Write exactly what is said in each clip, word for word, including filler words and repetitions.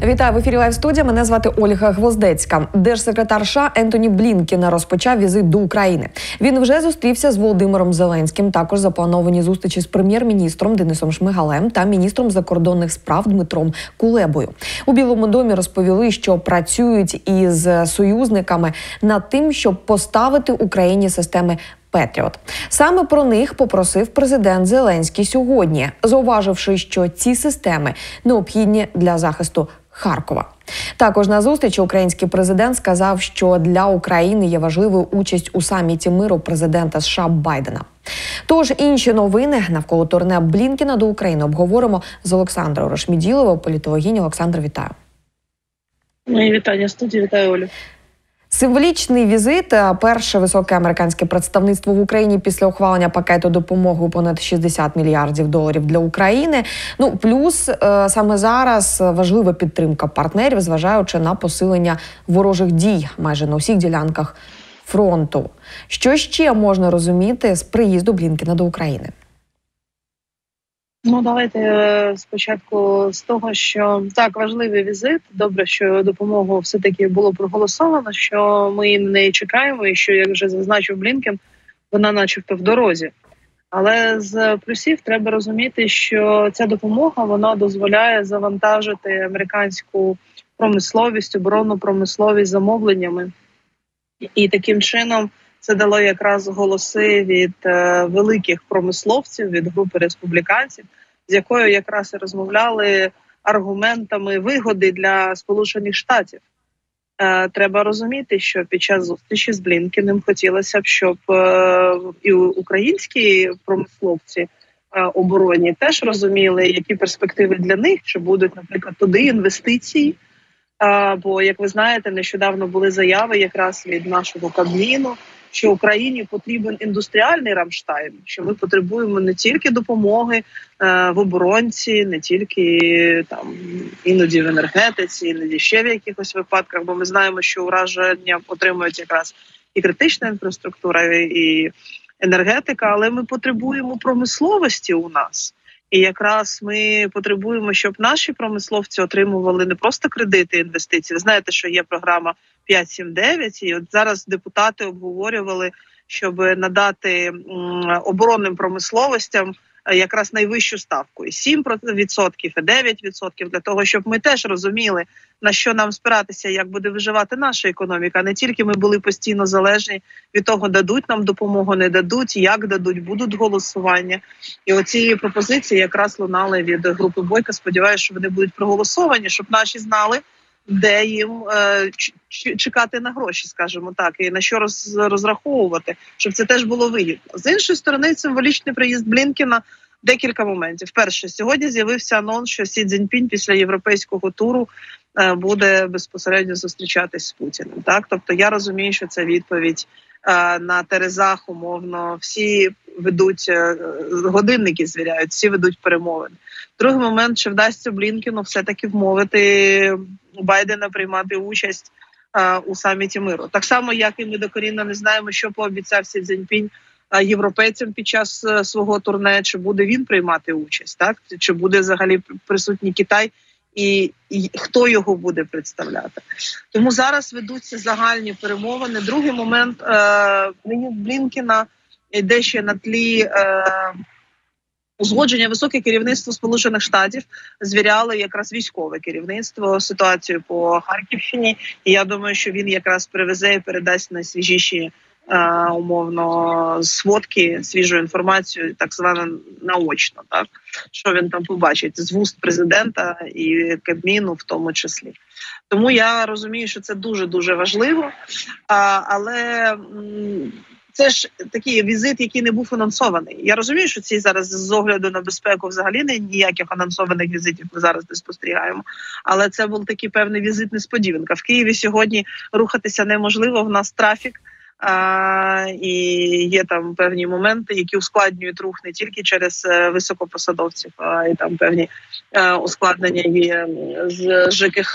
Вітаю в ефірі Лайв-студія. Мене звати Ольга Гвоздецька. Держсекретар США Ентоні Блінкен розпочав візит до України. Він вже зустрівся з Володимиром Зеленським. Також заплановані зустрічі з прем'єр-міністром Денисом Шмигалем та міністром закордонних справ Дмитром Кулебою. У Білому домі розповіли, що працюють із союзниками над тим, щоб поставити Україні системи Петріот. Саме про них попросив президент Зеленський сьогодні, зауваживши, що ці системи необхідні для захисту Харкова. Також на зустрічі український президент сказав, що для України є важливою участь у саміті миру президента США Байдена. Тож інші новини навколо турне Блінкена до України обговоримо з Олександрою Рошміділовою, політологині. Олександр, вітаю. Мої вітання студії, вітаю, Олю. Символічний візит – перше високе американське представництво в Україні після ухвалення пакету допомоги у понад шістдесят мільярдів доларів для України. Ну, плюс саме зараз важлива підтримка партнерів, зважаючи на посилення ворожих дій майже на усіх ділянках фронту. Що ще можна розуміти з приїзду Блінкена до України? Ну, давайте спочатку з того, що так, важливий візит. Добре, що допомогу все-таки було проголосовано, що ми на неї чекаємо і що, як вже зазначив Блінкен, вона начебто в дорозі. Але з плюсів треба розуміти, що ця допомога, вона дозволяє завантажити американську промисловість, оборонну промисловість замовленнями. І таким чином це дало якраз голоси від е, великих промисловців, від групи республіканців, з якою якраз і розмовляли аргументами вигоди для Сполучених Штатів. Е, треба розуміти, що під час зустрічі з Блінкеном хотілося б, щоб е, і українські промисловці е, оборонні теж розуміли, які перспективи для них, чи будуть, наприклад, туди інвестиції. Е, бо, як ви знаєте, нещодавно були заяви якраз від нашого Кабміну, що Україні потрібен індустріальний Рамштайн, що ми потребуємо не тільки допомоги е, в оборонці, не тільки там іноді в енергетиці, іноді ще в якихось випадках, бо ми знаємо, що ураження отримують якраз і критична інфраструктура, і енергетика, але ми потребуємо промисловості у нас. І якраз ми потребуємо, щоб наші промисловці отримували не просто кредити, інвестиції. Ви знаєте, що є програма п'ять сім дев'ять, і от зараз депутати обговорювали, щоб надати м, оборонним промисловостям якраз найвищу ставку. І сім відсотків, і дев'ять відсотків, для того, щоб ми теж розуміли, на що нам спиратися, як буде виживати наша економіка. А не тільки ми були постійно залежні від того, дадуть нам допомогу, не дадуть, як дадуть, будуть голосування. І оці пропозиції якраз лунали від групи Бойка. Сподіваюся, що вони будуть проголосовані, щоб наші знали, де їм е, чекати на гроші, скажімо так, і на що роз, розраховувати, щоб це теж було вигідно. З іншої сторони, символічний приїзд Блінкена – декілька моментів. Перше, сьогодні з'явився анонс, що Сі Цзіньпінь після європейського туру е, буде безпосередньо зустрічатись з Путіним. Так? Тобто я розумію, що це відповідь е, на терезах, умовно, всі ведуть, е, годинники звіряють, всі ведуть перемовини. Другий момент, чи вдасться Блінкену все-таки вмовити Байдена приймати участь а, у саміті миру. Так само, як і ми докорінно не знаємо, що пообіцяв Сі Цзіньпінь а, європейцям під час а, свого турне, чи буде він приймати участь, так? Чи буде взагалі присутній Китай і, і хто його буде представляти. Тому зараз ведуться загальні перемовини. Другий момент, е, Блінкена йде ще на тлі е, узгодження. Високе керівництво Сполучених Штатів звіряли якраз військове керівництво ситуацію по Харківщині. І я думаю, що він якраз привезе і передасть найсвіжіші е, умовно сводки, свіжу інформацію, так звано наочно, так що він там побачить з вуст президента і Кабміну в тому числі. Тому я розумію, що це дуже дуже важливо, а, але м це ж такий візит, який не був анонсований. Я розумію, що ці зараз з огляду на безпеку взагалі не ніяких анонсованих візитів ми зараз не спостерігаємо. Але це був такий певний візит-несподіванка. В Києві сьогодні рухатися неможливо, в нас трафік. А, і є там певні моменти, які ускладнюють рух не тільки через високопосадовців, а й там певні а, ускладнення є з ЖКХ,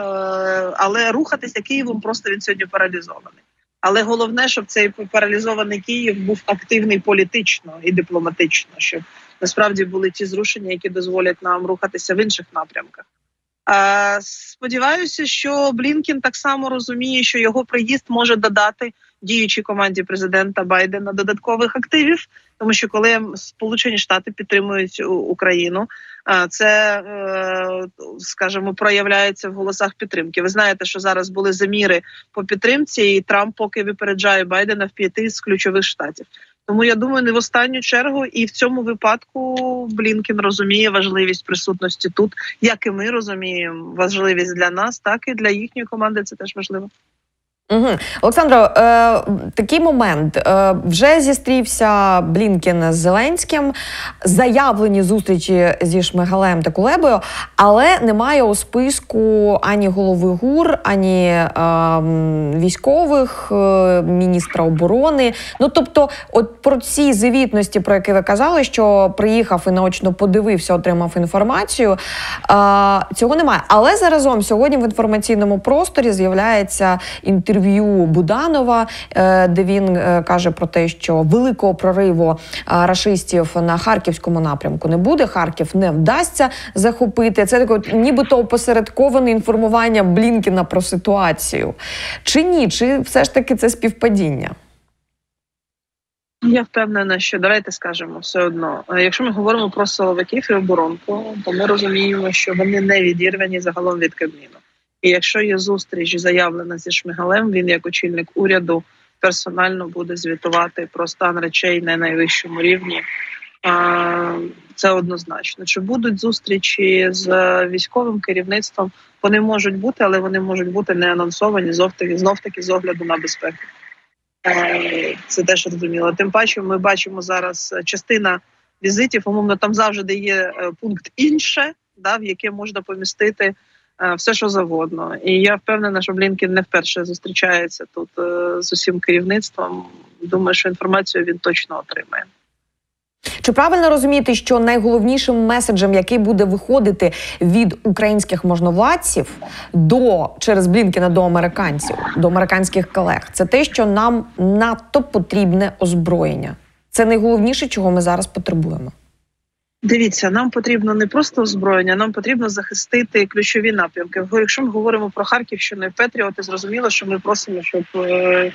а, але рухатися Києвом просто він сьогодні паралізований. Але головне, щоб цей паралізований Київ був активний політично і дипломатично, щоб насправді були ті зрушення, які дозволять нам рухатися в інших напрямках. Сподіваюся, що Блінкен так само розуміє, що його приїзд може додати діючій команді президента Байдена додаткових активів, тому що коли Сполучені Штати підтримують Україну, це, скажімо, проявляється в голосах підтримки. Ви знаєте, що зараз були заміри по підтримці, і Трамп поки випереджає Байдена в п'яти з ключових штатів. Тому, я думаю, не в останню чергу і в цьому випадку Блінкен розуміє важливість присутності тут, як і ми розуміємо важливість для нас, так і для їхньої команди це теж важливо. Угу. Олександро, е, такий момент. Е, вже зістрівся Блінкен з Зеленським, заявлені зустрічі зі Шмигалем та Кулебою, але немає у списку ані голови ГУР, ані е, військових, е, міністра оборони. Ну, тобто, от про ці звітності, про які ви казали, що приїхав і наочно подивився, отримав інформацію, е, цього немає. Але заразом сьогодні в інформаційному просторі з'являється інтерв'ю Буданова, де він каже про те, що великого прориву рашистів на Харківському напрямку не буде, Харків не вдасться захопити. Це таке нібито опосередковане інформування Блінкена про ситуацію. Чи ні? Чи все ж таки це співпадіння? Я впевнена, що, давайте скажемо, все одно, якщо ми говоримо про силовиків і оборонку, то ми розуміємо, що вони не відірвані загалом від Кабміну. І якщо є зустріч заявлена зі Шмигалем, він як очільник уряду персонально буде звітувати про стан речей на найвищому рівні. Це однозначно. Чи будуть зустрічі з військовим керівництвом? Вони можуть бути, але вони можуть бути не анонсовані, знов-таки з огляду на безпеку. Це теж зрозуміло. Тим паче ми бачимо зараз частина візитів, умовно, там завжди є пункт «інше», да, в яке можна помістити все, що завгодно. І я впевнена, що Блінкен не вперше зустрічається тут з усім керівництвом. Думаю, що інформацію він точно отримає. Чи правильно розуміти, що найголовнішим меседжем, який буде виходити від українських можновладців до, через Блінкена до американців, до американських колег, це те, що нам надто потрібне озброєння? Це найголовніше, чого ми зараз потребуємо. Дивіться, нам потрібно не просто озброєння, нам потрібно захистити ключові напрямки. Якщо ми говоримо про Харківщину і Петріоти, зрозуміло, що ми просимо, щоб е,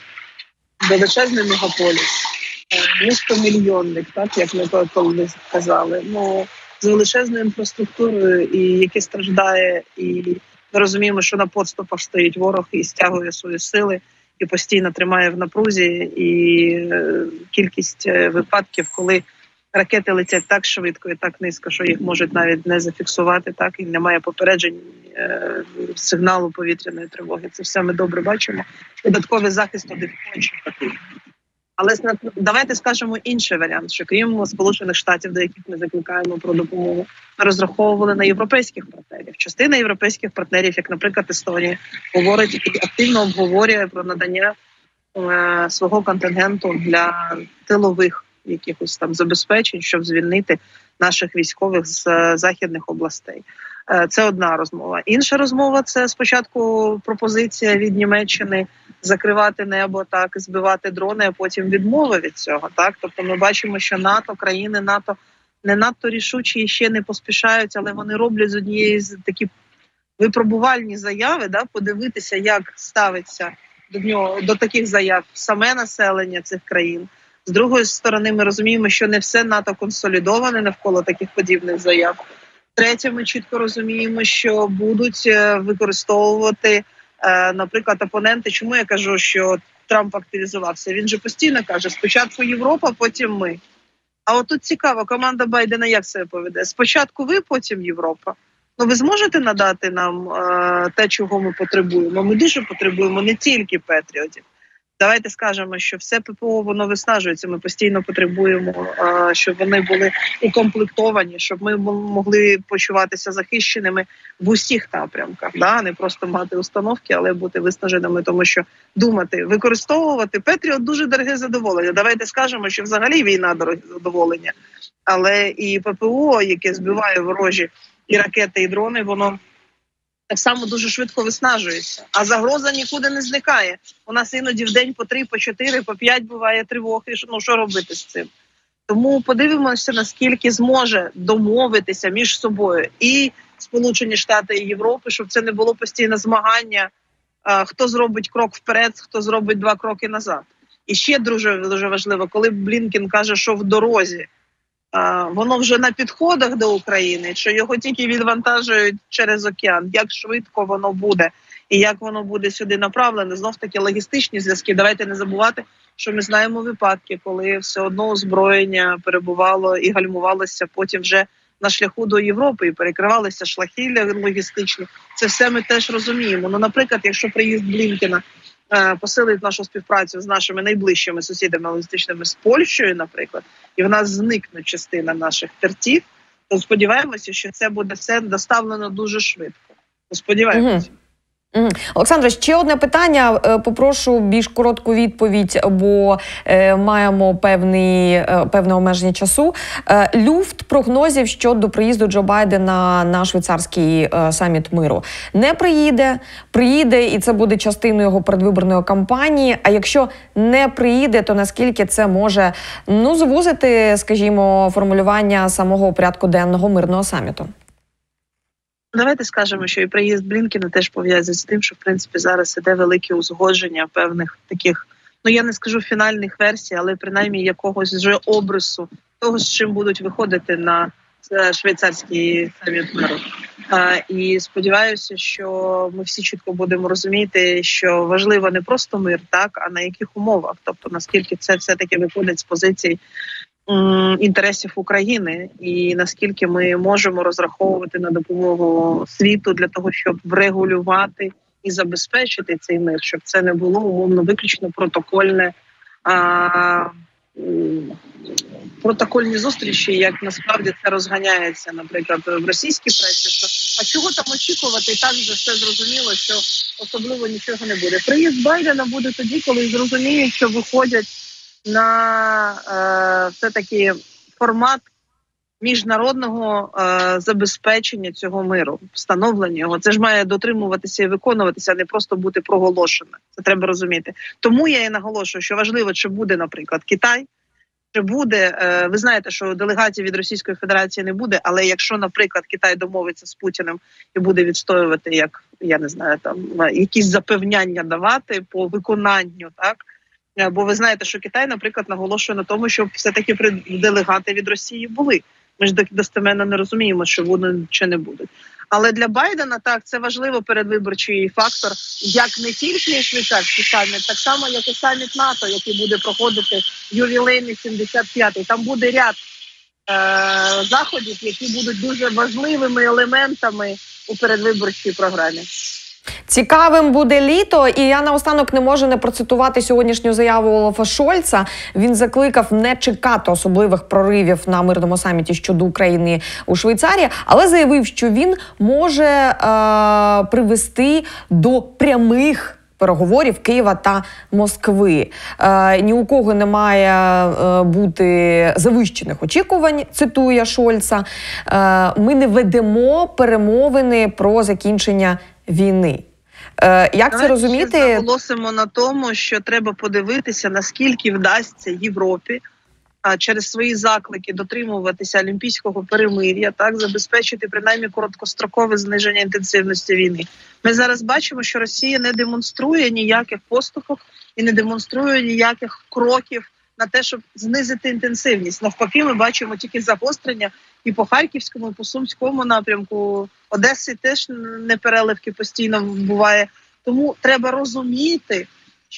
величезний мегаполіс, е, місто-мільйонник, так, як ми колись казали, ну, з величезною інфраструктурою, і яке страждає, і ми розуміємо, що на подступах стоїть ворог і стягує свої сили, і постійно тримає в напрузі, і е, кількість випадків, коли ракети летять так швидко і так низько, що їх можуть навіть не зафіксувати, так, і немає попереджень, е, сигналу повітряної тривоги. Це все ми добре бачимо. Додатковий захист один конче потрібен. Але давайте скажемо інший варіант, що крім Сполучених Штатів, до яких ми закликаємо про допомогу, ми розраховували на європейських партнерів. Частина європейських партнерів, як, наприклад, Естонія, говорить і активно обговорює про надання е, свого контингенту для тилових якихось там забезпечень, щоб звільнити наших військових з західних областей. Це одна розмова. Інша розмова – це спочатку пропозиція від Німеччини закривати небо, так, збивати дрони, а потім відмови від цього. Так? Тобто ми бачимо, що НАТО, країни НАТО не надто рішучі і ще не поспішають, але вони роблять з однієї з такі випробувальні заяви, да, подивитися, як ставиться до нього, до таких заяв саме населення цих країн. З другої сторони, ми розуміємо, що не все НАТО консолідоване навколо таких подібних заяв. Третє, ми чітко розуміємо, що будуть використовувати, наприклад, опоненти. Чому я кажу, що Трамп активізувався? Він же постійно каже, спочатку Європа, потім ми. А от тут цікаво, команда Байдена як себе поведе? Спочатку ви, потім Європа. Ну ви зможете надати нам е, те, чого ми потребуємо? Ми дуже потребуємо не тільки Петріотів. Давайте скажемо, що все ППО, воно виснажується. Ми постійно потребуємо, е, щоб вони були укомплектовані, щоб ми могли почуватися захищеними в усіх напрямках. Да? Не просто мати установки, але бути виснаженими, тому що думати, використовувати Петріот дуже дороге задоволення. Давайте скажемо, що взагалі війна дороге задоволення. Але і ППО, яке збиває ворожі і ракети, і дрони, воно так само дуже швидко виснажується. А загроза нікуди не зникає. У нас іноді в день по три, по чотири, по п'ять буває тривог. І ну, що робити з цим? Тому подивимося, наскільки зможе домовитися між собою і Сполучені Штати і Європи, щоб це не було постійне змагання, хто зробить крок вперед, хто зробить два кроки назад. І ще дуже, дуже важливо, коли Блінкен каже, що в дорозі, воно вже на підходах до України, що його тільки відвантажують через океан, як швидко воно буде і як воно буде сюди направлене. Знов таки логістичні зв'язки. Давайте не забувати, що ми знаємо випадки, коли все одно озброєння перебувало і гальмувалося потім вже на шляху до Європи і перекривалися шляхи логістичні. Це все ми теж розуміємо. Ну, наприклад, якщо приїзд Блінкена е, посилить нашу співпрацю з нашими найближчими сусідами логістичними, з Польщею, наприклад, і в нас зникне частина наших тертів, то сподіваємося, що це буде все доставлено дуже швидко. Сподіваємося. Угу. Олександре, ще одне питання. Попрошу більш коротку відповідь, бо е, маємо певний, е, певне обмеження часу. Е, люфт прогнозів щодо приїзду Джо Байдена на швейцарський е, саміт миру. Не приїде, приїде, і це буде частиною його передвиборної кампанії. А якщо не приїде, то наскільки це може, ну, звузити, скажімо, формулювання самого порядку денного мирного саміту? Давайте скажемо, що і приїзд Блінкена теж пов'язаний з тим, що, в принципі, зараз іде велике узгодження певних таких, ну, я не скажу фінальних версій, але принаймні якогось вже обрису того, з чим будуть виходити на швейцарський саміт миру. А, і сподіваюся, що ми всі чітко будемо розуміти, що важливо не просто мир, так, а на яких умовах. Тобто, наскільки це все-таки виходить з позицій інтересів України, і наскільки ми можемо розраховувати на допомогу світу для того, щоб врегулювати і забезпечити цей мир, щоб це не було умовно виключно протокольне, а, протокольні зустрічі, як насправді це розганяється, наприклад, в російській пресі. Що, а чого там очікувати? І так вже все зрозуміло, що особливо нічого не буде. Приїзд Байдена буде тоді, коли зрозуміють, що виходять на е, все-таки формат міжнародного е, забезпечення цього миру, встановлення його. Це ж має дотримуватися і виконуватися, а не просто бути проголошене. Це треба розуміти. Тому я і наголошую, що важливо, чи буде, наприклад, Китай, чи буде, е, ви знаєте, що делегацій від Російської Федерації не буде, але якщо, наприклад, Китай домовиться з Путіним і буде відстоювати, як, я не знаю, там, якісь запевняння давати по виконанню, так, бо ви знаєте, що Китай, наприклад, наголошує на тому, щоб все-таки делегати від Росії були. Ми ж достеменно не розуміємо, що будуть чи не будуть. Але для Байдена, так, це важливо передвиборчий фактор, як не тільки швейцарський саміт, так само, як і саміт НАТО, який буде проходити ювілейний сімдесят п'ятий. Там буде ряд е- заходів, які будуть дуже важливими елементами у передвиборчій програмі. Цікавим буде літо, і я наостанок не можу не процитувати сьогоднішню заяву Олафа Шольца. Він закликав не чекати особливих проривів на мирному саміті щодо України у Швейцарії, але заявив, що він може е- привести до прямих переговорів Києва та Москви. Е, ні у кого не має е, бути завищених очікувань, цитує Шольца. Е, ми не ведемо перемовини про закінчення війни. Е, як Давайте це розуміти? Ми наголосимо на тому, що треба подивитися, наскільки вдасться Європі а, через свої заклики дотримуватися олімпійського перемир'я, так, забезпечити принаймні короткострокове зниження інтенсивності війни. Ми зараз бачимо, що Росія не демонструє ніяких поступок і не демонструє ніяких кроків на те, щоб знизити інтенсивність. Навпаки, ми бачимо тільки загострення і по Харківському, і по Сумському напрямку. Одеси теж непереливки постійно буває. Тому треба розуміти,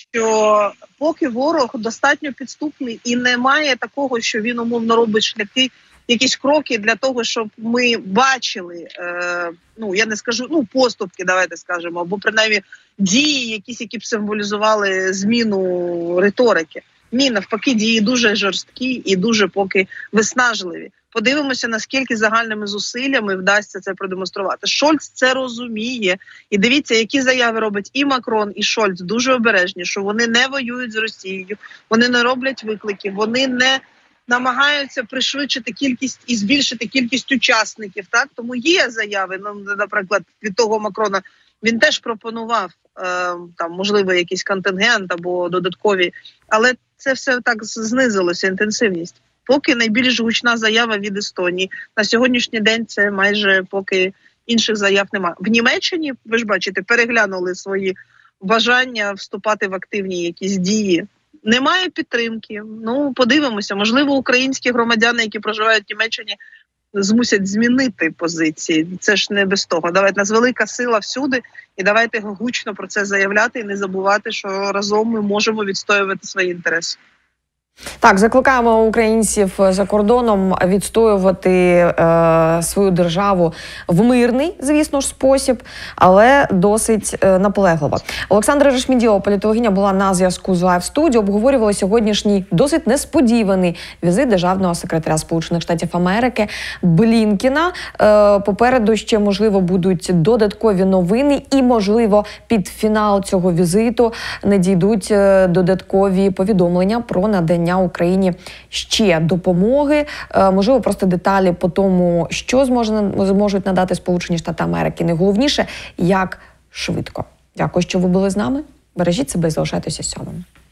що поки ворог достатньо підступний і немає такого, що він умовно робить шляхи, якісь кроки для того, щоб ми бачили, е, ну я не скажу, ну поступки, давайте скажемо, або принаймні дії, якісь, які б символізували зміну риторики. Ні, навпаки, дії дуже жорсткі і дуже поки виснажливі. Подивимося, наскільки загальними зусиллями вдасться це продемонструвати. Шольц це розуміє. І дивіться, які заяви робить і Макрон, і Шольц. Дуже обережні, що вони не воюють з Росією, вони не роблять виклики, вони не намагаються пришвидшити кількість і збільшити кількість учасників. Так? Тому є заяви, ну, наприклад, від того Макрона, він теж пропонував е, там, можливо, якийсь контингент або додаткові, але це все так знизилося, інтенсивність. Поки найбільш гучна заява від Естонії. На сьогоднішній день це майже поки інших заяв немає. В Німеччині, ви ж бачите, переглянули свої бажання вступати в активні якісь дії. Немає підтримки. Ну, подивимося. Можливо, українські громадяни, які проживають в Німеччині, змусять змінити позиції. Це ж не без того. Давайте, нас велика сила всюди, і давайте гучно про це заявляти і не забувати, що разом ми можемо відстоювати свої інтереси. Так, закликаємо українців за кордоном відстоювати е, свою державу в мирний, звісно ж, спосіб, але досить е, наполегливо. Олександра Решмідєва, політологиня, була на зв'язку з Live Studio. Обговорювали сьогоднішній досить несподіваний візит державного секретаря Сполучених Штатів Америки Блінкена. Е, попереду ще, можливо, будуть додаткові новини і, можливо, під фінал цього візиту надійдуть додаткові повідомлення про надання Україні ще допомоги, можливо, просто деталі по тому, що зможуть надати Сполучені Штати Америки. Найголовніше, як швидко. Дякую, що ви були з нами. Бережіть себе і залишайтеся сьомим.